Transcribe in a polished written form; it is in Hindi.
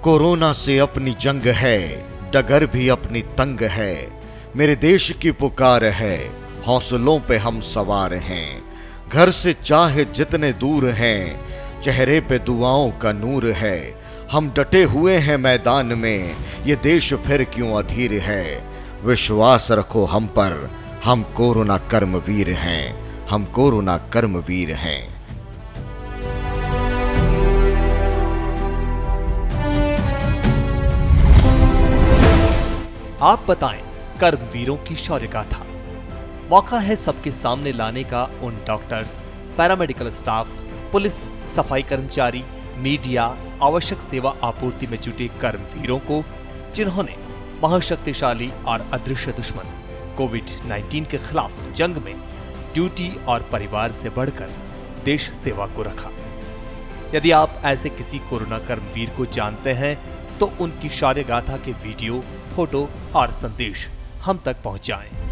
कोरोना से अपनी जंग है, डगर भी अपनी तंग है। मेरे देश की पुकार है, हौसलों पे हम सवार हैं। घर से चाहे जितने दूर हैं, चेहरे पे दुआओं का नूर है। हम डटे हुए हैं मैदान में, ये देश फिर क्यों अधीर है। विश्वास रखो हम पर, हम कोरोना कर्मवीर हैं, हम कोरोना कर्मवीर हैं। आप बताएं कर्मवीरों की शौर्य गाथा। मौका है सबके सामने लाने का उन डॉक्टर्स, पैरामेडिकल स्टाफ, पुलिस, सफाई कर्मचारी, मीडिया, आवश्यक सेवा आपूर्ति में जुटे कर्मवीरों को, जिन्होंने महाशक्तिशाली और अदृश्य दुश्मन कोविड-19 के खिलाफ जंग में ड्यूटी और परिवार से बढ़कर देश सेवा को रखा। यदि आप ऐसे किसी कोरोना कर्मवीर को जानते हैं तो उनकी शौर्य गाथा के वीडियो, फोटो और संदेश हम तक पहुंचाएं।